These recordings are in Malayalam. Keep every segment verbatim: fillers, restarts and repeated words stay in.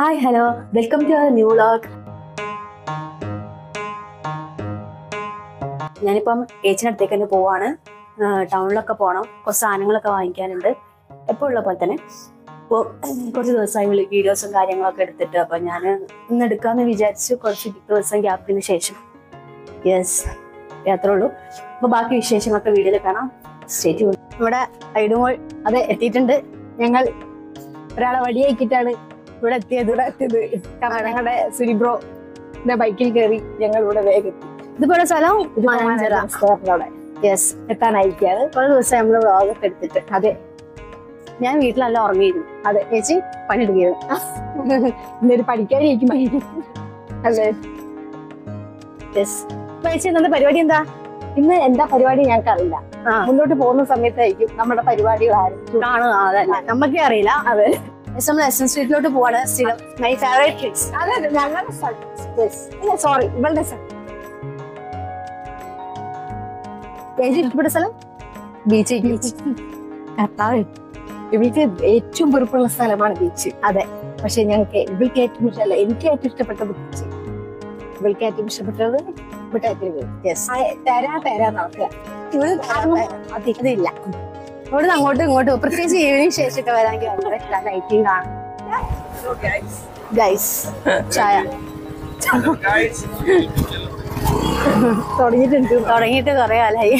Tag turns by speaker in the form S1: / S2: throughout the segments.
S1: Hi, hello, welcome to our new vlog. ഞാനിപ്പം ഏച്ചിനടുത്തേക്ക് തന്നെ പോവാണ്. ടൗണിലൊക്കെ പോകണം, കുറച്ച് സാധനങ്ങളൊക്കെ വാങ്ങിക്കാനുണ്ട്. എപ്പോൾ ഉള്ള പോലെ തന്നെ ഇപ്പോൾ കുറച്ച് ദിവസമായി വീഡിയോസും കാര്യങ്ങളൊക്കെ എടുത്തിട്ട് അപ്പോൾ ഞാൻ ഇന്ന് എടുക്കാമെന്ന് വിചാരിച്ചു. കുറച്ച് ദിവസം ഗ്യാപ്പിന് ശേഷം യെസ് യാത്രേ ഉള്ളൂ. അപ്പോൾ ബാക്കി വിശേഷങ്ങളൊക്കെ വീഡിയോയിൽ കാണാം. സ്റ്റേറ്റ് ഇവിടെ ഐഡുമോൾ അതെ എത്തിയിട്ടുണ്ട്. ഞങ്ങൾ ഒരാളെ വടിയാക്കിയിട്ടാണ് ഇവിടെ എത്തിയത്. ഇവിടെ എത്തിയത് കാരണം ഞങ്ങളുടെ സുരിബ്രോ ബൈക്കിൽ കയറി ഞങ്ങൾ ഇവിടെ വേഗം ഇതുപോലെ സ്ഥലം അവിടെ യെസ് എത്താനായിരിക്കാണ്. കുറെ ദിവസം നമ്മൾ വ്ളോഗൊക്കെ എടുത്തിട്ട് അതെ ഞാൻ വീട്ടിലല്ല ഉറങ്ങിയിരുന്നു. അതെ ചേച്ചി പണിയെടുക്കുകയായിരുന്നു. ഇന്നൊരു പഠിക്കാനിരിക്കും അതെ യെസ്. ചേച്ചി ഇന്നത്തെ പരിപാടി എന്താ? ഇന്ന് എന്താ പരിപാടി ഞങ്ങൾക്കറിയില്ല. മുന്നോട്ട് പോകുന്ന സമയത്തായിരിക്കും നമ്മുടെ പരിപാടികൾ ആരും കാണുക. അതല്ല നമുക്കേ അറിയില്ല. അതെ നമ്മൾ എസ് എൻ സ്ട്രീറ്റിലോട്ട് പോവാണ്. സ്ഥിരം മൈ ഫേവറേറ്റ് പ്ലേസ്. അതെ ഞങ്ങളുടെ സോറി ഇവളുടെ ഇഷ്ടപ്പെട്ട സ്ഥലം ബീച്ച്. ബീച്ച് കർത്താവ് ഇവൾക്ക് ഏറ്റവും വെറുപ്പുള്ള സ്ഥലമാണ് ബീച്ച്. അതെ പക്ഷെ ഞങ്ങൾക്ക് ഇവൾക്ക് ഏറ്റവും ഇഷ്ടമല്ല, എനിക്ക് ഏറ്റവും ഇഷ്ടപ്പെട്ടത് ബീച്ച്. ഇവൾക്ക് ഏറ്റവും ഇഷ്ടപ്പെട്ടത് തരാ തരാ നടക്കുക. അതില്ല ഇവിടുന്ന് അങ്ങോട്ടും ഇങ്ങോട്ടും പ്രത്യേകിച്ച് ഈവനിങ് ശേഷമൊക്കെ വരാമെങ്കിൽ ഭയങ്കര ലൈറ്റിംഗ് ആണ്. ഗൈസ് ചായ തുടങ്ങിയിട്ടുണ്ട് തുടങ്ങിയിട്ട് കുറെ കാലായി.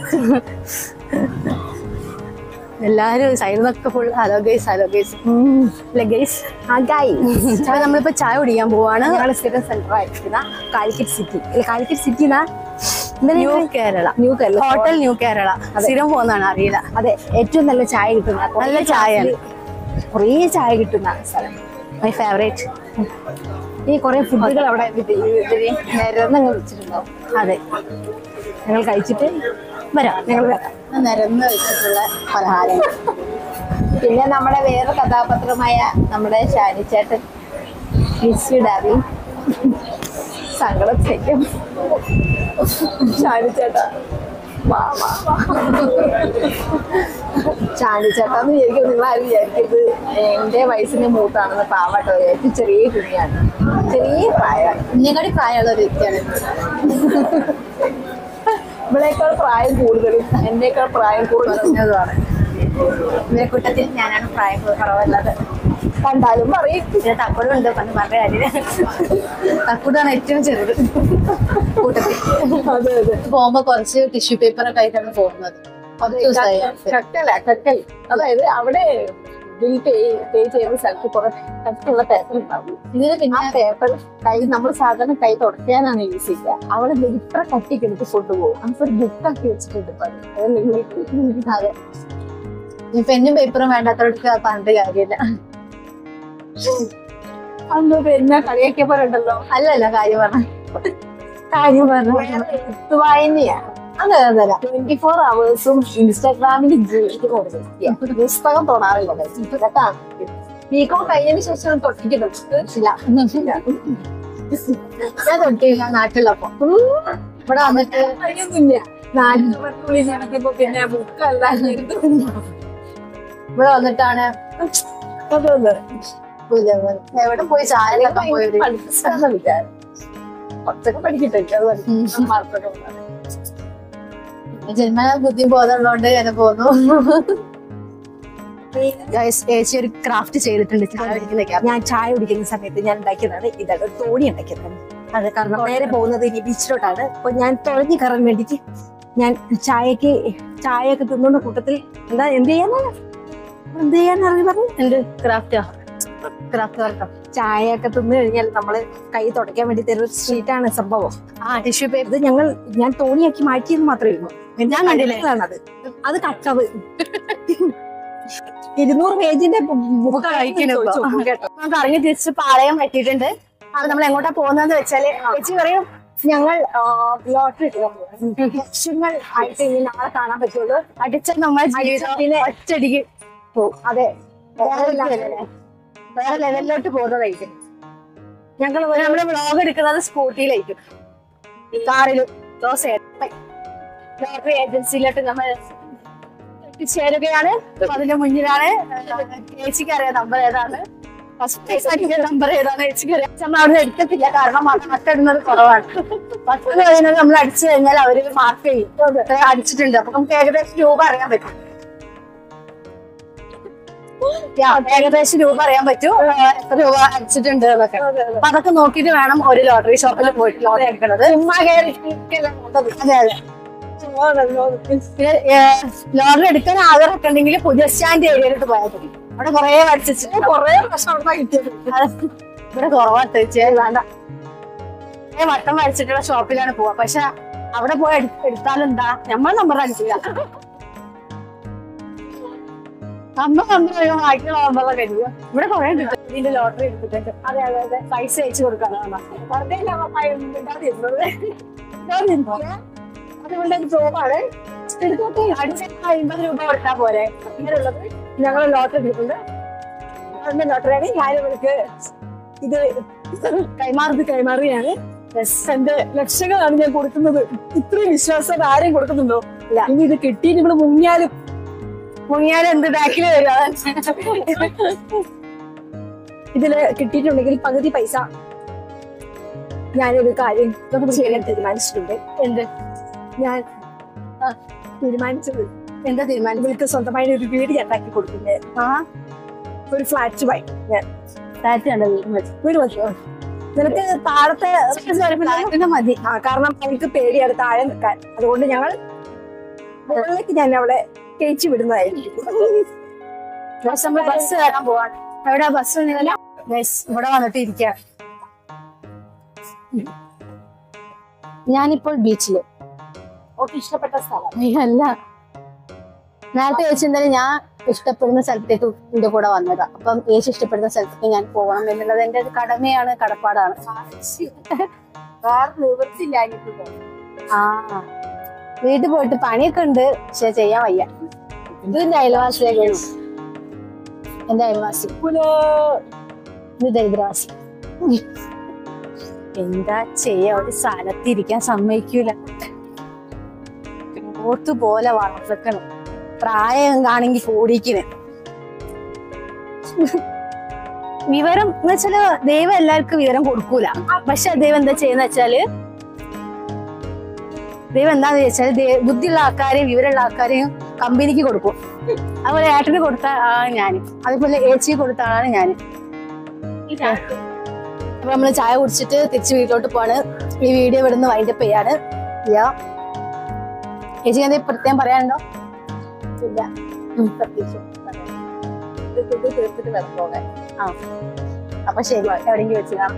S1: എല്ലാരും സൈഡിൽ നിന്നൊക്കെ full hello guys hello guys guys ആ ഗൈസ്. നമ്മളിപ്പോ ചായ കുടിക്കാൻ പോവാണ്. ഞങ്ങൾ സ്ഥിരം സെന്റർ ആയിരിക്കുന്ന Calicut city. Calicut city new Kerala new Kerala hotel new Kerala സ്ഥിരം പോകുന്നതാണ് അറിയില്ല. അതെ ഏറ്റവും നല്ല ചായ കിട്ടുന്ന നല്ല ചായ കുറേ ചായ കിട്ടുന്ന സ്ഥലം മൈ ഫേവറേറ്റ്. ഈ കുറെ ഫുഡുകൾ അവിടെ നിരന്ന് വെച്ചിട്ടുണ്ടാവും. അതെ ഞങ്ങൾ കഴിച്ചിട്ട് വരാം. ഞങ്ങൾ വരാം നിരന്ന് വെച്ചിട്ടുള്ള പലഹാരങ്ങൾ. പിന്നെ നമ്മുടെ വേറെ കഥാപാത്രമായ നമ്മുടെ ഷാനിച്ചേട്ടൻ മിസ് ഡാബി സങ്കടത്തേക്കും ഷാനിച്ചേട്ടാ ഷാനിച്ചേട്ടാന്ന് വിചാരിക്കും നിങ്ങൾ ആരും വിചാരിക്കരുത് എന്റെ വയസ്സിന് മൂത്താണെന്ന്. പാവട്ടോ ഏറ്റവും ചെറിയ കുഞ്ഞാണ്, ചെറിയ പ്രായമാണ്. ഇതിനെക്കാട്ടി പ്രായമുള്ള ഒരു വ്യക്തിയാണ്. ഇവളേക്കാൾ പ്രായം കൂടുതലും എന്നേക്കാൾ പ്രായം കൂടുതലാണ്. ഇവരെ കൂട്ടത്തിൽ ഞാനാണ് പ്രായം കുറവല്ലാതെ കണ്ടാലും പറയും. പിന്നെ തക്കുടുണ്ട് പണ്ട് പറഞ്ഞ കാര്യം. തക്കുടാണ് ഏറ്റവും ചെറുത് കൂട്ടത്തിൽ. അതെ അതെ പോകുമ്പോ കുറച്ച് ടിഷ്യൂ പേപ്പർ ഒക്കെ ആയിട്ടാണ് പോകുന്നത്. കക്കല കക്കൽ അതായത് അവിടെ ബിൽ പേ പേ ചെയ്യുന്ന സ്ഥലത്ത് കുറെ കട്ടുള്ള പേപ്പർ ഉണ്ടാവും. ഇതിന് പിന്നെ ആ പേപ്പർ കൈ നമ്മൾ സാധാരണ കൈ തുടയ്ക്കാനാണ് യൂസ് ചെയ്യുക. അവിടെ ഇത്ര കട്ടിക്കെടുത്ത് കൊണ്ടുപോകും. നമുക്ക് ഒരു ബുക്കാക്കി വെച്ചിട്ടുണ്ട്. അതെ പെന്നും പേപ്പറും വേണ്ടാത്തവർക്ക് പറഞ്ഞിട്ട് കാര്യമില്ല. അന്ന് പിന്നെ കളിയൊക്കെ പറയണ്ടല്ലോ. അല്ലല്ല കാര്യം പറഞ്ഞ കാര്യം പറഞ്ഞ വായനയാണ്. അതെ അതല്ല ട്വന്റി ഫോർ അവേഴ്സും ഇൻസ്റ്റാഗ്രാമിൽ പുസ്തകം തൊടാറില്ല കേട്ടാ. ബികോം കഴിഞ്ഞതിന് ശേഷം തൊട്ടിട്ടില്ല. ഞാൻ തൊട്ടില്ല നാട്ടിലപ്പോ. ഇവിടെ വന്നിട്ട് നാട്ടിൽ പിന്നെ ബുക്കല്ല ഇവിടെ വന്നിട്ടാണ് എവിടെ പോയി ചായ ജന്മന ബുദ്ധി ബോധമുള്ളതുകൊണ്ട് ഞാൻ പോന്നു. ചേച്ചി ഒരു ക്രാഫ്റ്റ് ചെയ്തിട്ടുണ്ട്. ഞാൻ ചായ കുടിക്കുന്ന സമയത്ത് ഞാൻ ഉണ്ടാക്കിയതാണ്. ഇതാണ് ഒരു തോണി ഉണ്ടാക്കിയതാണ്. അത് കാരണം നേരെ പോകുന്നത് ഇനി ബീച്ചിലോട്ടാണ്. അപ്പൊ ഞാൻ തുഴഞ്ഞു കയറാൻ വേണ്ടിട്ട് ഞാൻ ചായക്ക് ചായയൊക്കെ തിന്നുന്ന കൂട്ടത്തിൽ എന്താ എന്ത് ചെയ്യാനാണ് എന്ത് ചെയ്യാന്ന് അറിഞ്ഞു പറഞ്ഞു. എന്റെ ക്രാഫ്റ്റാ ക്രാഫ്റ്റ് വർക്കാ. ചായയൊക്കെ തിന്നു കഴിഞ്ഞാൽ നമ്മള് കൈ തുടയ്ക്കാൻ വേണ്ടി തരുന്ന ഷീറ്റാണ് സംഭവം. ആ ടിഷ്യൂ പേപ്പർ ഞങ്ങൾ ഞാൻ തോണിയാക്കി മാറ്റിയെന്ന് മാത്രമേ ഉള്ളൂ. ഞാൻ കണ്ടില്ലാണ് അത് കട്ടത് ഇരുന്നൂറ് പേജിന്റെ ബുക്ക് നമുക്ക് ഇറങ്ങി തിരിച്ച് പാളയം പറ്റിയിട്ടുണ്ട്. അത് നമ്മൾ എങ്ങോട്ടാ പോകുന്നതെന്ന് വെച്ചാല് ചേച്ചി പറയും ഞങ്ങൾ ലോട്ടറി ലക്ഷങ്ങൾ ആയിട്ട് ഇനി നാളെ കാണാൻ പറ്റുള്ളൂ. അടിച്ച നമ്മൾ ജീവിതത്തിന് ഒറ്റടിക്ക് പോകും. അതെ വേറെ ലെവലിലോട്ട് പോകുന്നതായിരിക്കും. ഞങ്ങൾ നമ്മുടെ വ്ളോഗ് എടുക്കുന്നത് സ്കൂട്ടിയിലായിരിക്കും, കാറിലും. ലോട്ടറി ഏജൻസിയിലോട്ട് നമ്മൾ എത്തിച്ചേരുകയാണ്. അതിന്റെ മുന്നിലാണ് ചേച്ചിക്ക് അറിയാം നമ്പർ ഏതാണ്. നമ്പർ ഏതാന്ന് വെച്ച് നമ്മൾ അവിടെ എടുക്കത്തില്ല, കാരണം അത് മറ്റിടുന്നത് കുറവാണ്. പത്ത് കഴിഞ്ഞാൽ നമ്മൾ അടിച്ചു കഴിഞ്ഞാൽ അവര് മാർക്ക് ചെയ്യും അടിച്ചിട്ടുണ്ട്. അപ്പൊ നമുക്ക് ഏകദേശം രൂപ അറിയാൻ പറ്റും. ഏകദേശം രൂപ അറിയാൻ പറ്റും എത്ര രൂപ അടിച്ചിട്ടുണ്ട് എന്നൊക്കെ. അപ്പൊ അതൊക്കെ നോക്കിയിട്ട് വേണം ഒരു ലോട്ടറി ഷോപ്പിൽ പോയിട്ട് ലോട്ടറി എടുക്കുന്നത്. അതെ അതെ. ലോട്ടറി എടുക്കാൻ ആഗ്രഹമൊക്കെ ഉണ്ടെങ്കിൽ പുതിയ സ്റ്റാൻഡ് ഏരിയയിലോട്ട് പോയാൽ മതി. അവിടെ കൊറേ വരച്ചിട്ട് കൊറേ പ്രശ്നം അവിടെ കിട്ടിയത്. ഇവിടെ കുറവാട്ട് വേണ്ട, കുറെ വട്ടം വരച്ചിട്ടുള്ള ഷോപ്പിലാണ് പോവാ. പക്ഷെ അവിടെ പോയി എടുത്താലെന്താ, നമ്മൾ നമ്പർ അടിച്ചില്ല. നമ്മൾ നമ്പർ വായിക്കുന്ന നമ്പറൊക്കെ കഴിയുക. ഇവിടെ കുറെ കിട്ടും ഇതിന്റെ ലോട്ടറി എടുത്തിട്ടുണ്ട്. അതെ അതെ അതെ, പൈസ അയച്ചു കൊടുക്കാനാണ്. അതുകൊണ്ട് ജോബാണ് എടുത്തോട്ടെ. അടിച്ച് അമ്പത് രൂപ കൊടുത്താൽ പോരെ. ഇങ്ങനെയുള്ളത് ഞങ്ങൾ ലോട്ടറി എടുക്കുന്നുണ്ട്. അതിന്റെ ലോട്ടറിയാണ് ഞാനിവർക്ക് ഇത് കൈമാറി കൈമാറിയാണ്. എന്റെ ലക്ഷങ്ങളാണ് ഞാൻ കൊടുക്കുന്നത്. ഇത്രയും വിശ്വാസം ആരെയും കൊടുക്കുന്നുണ്ടോ? ഇല്ല. ഇനി ഇത് കിട്ടിയിട്ട് ഇവിടെ മുങ്ങിയാലും മുങ്ങിയാലും എന്ത് ബാക്കിൽ വരിക. ഇതില് കിട്ടിയിട്ടുണ്ടെങ്കിൽ പകുതി പൈസ ഞാനൊരു കാര്യം ചെയ്യാൻ തീരുമാനിച്ചിട്ടുണ്ട്. എന്ത് ഞാൻ തീരുമാനിച്ചത് എന്താ തീരുമാനം? ഇവർക്ക് സ്വന്തമായി ഒരു വീട് ഞാൻ ഉണ്ടാക്കി കൊടുക്കുന്നത്. ആ ഒരു ഫ്ലാറ്റ് വായി ഞാൻ ഫ്ലാറ്റ് കണ്ട വീട് മതിയോ നിനക്ക്? താഴത്തെ ഫ്ലാറ്റിന്റെ മതി. ആ കാരണം എനിക്ക് പേടിയാണ് താഴെ നിൽക്കാൻ. അതുകൊണ്ട് ഞങ്ങൾ മുകളിലേക്ക് ഞാൻ അവിടെ കയറ്റി വിടുന്നതായിരിക്കും. ബസ് കയറാൻ പോവാണ്. എവിടെ ബസ്? ഇവിടെ വന്നിട്ട് ഇരിക്ക. ഞാനിപ്പോൾ ബീച്ചില്. ഇഷ്ടപ്പെട്ട സ്ഥലം അല്ല, നേരത്തെ ചോദിച്ചെന്തായാലും ഞാൻ ഇഷ്ടപ്പെടുന്ന സ്ഥലത്തേക്ക് എന്റെ കൂടെ വന്നതാ. അപ്പം ഏച്ചി ഇഷ്ടപ്പെടുന്ന സ്ഥലത്തേക്ക് ഞാൻ പോകണം എന്നുള്ളത് എന്റെ ഒരു കടമയാണ്, കടപ്പാടാണ്. ആ വീട്ടിൽ പോയിട്ട് പണിയൊക്കെ ഉണ്ട്, പക്ഷെ ചെയ്യാൻ വയ്യ. ഇത് എന്റെ അയൽവാസിയിലേക്ക്, എന്റെ അയൽവാസി ഇത് ദരിദ്രവാസി. എന്താ ചെയ്യാ, ഒരു സ്ഥലത്തിരിക്കാൻ സമ്മതിക്കൂല. ഓത്തുപോലെ വളർത്തക്കണം. പ്രായം കാണെങ്കിൽ കൂടിക്കിന്. വിവരം എന്ന് വെച്ചാല് ദൈവം എല്ലാവർക്കും വിവരം കൊടുക്കൂല. പക്ഷെ ദൈവം എന്താ ചെയ്യുന്ന വെച്ചാല് ദൈവം എന്താന്ന് വെച്ചാല് ബുദ്ധിയുള്ള ആൾക്കാരെയും വിവരമുള്ള ആൾക്കാരെയും കമ്പനിക്ക് കൊടുക്കും. അതുപോലെ ഏട്ടന് കൊടുത്ത ആളാണ് ഞാൻ, അതേപോലെ ഏച്ചിക്ക് കൊടുത്ത ആളാണ് ഞാൻ. അപ്പൊ നമ്മള് ചായ കുടിച്ചിട്ട് തിരിച്ച് വീട്ടിലോട്ട് പോവാണ്. ഈ വീഡിയോ ഇവിടുന്ന് വൈൻഡപ്പ് ചെയ്യാണ്. ചേച്ചി എന്തെങ്കിലും പ്രത്യേകം പറയാനുണ്ടോ? ഇല്ല, പ്രത്യേകിച്ച് തീർത്തിട്ട് വേണം പോകാൻ. ആ അപ്പൊ ശരി, എവിടെയെങ്കിലും വെച്ച് കാണാം.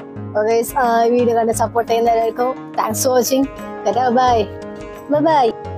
S1: വീഡിയോ കണ്ട് സപ്പോർട്ട് ചെയ്യുന്ന എല്ലാവർക്കും thanks for watching. Bye by.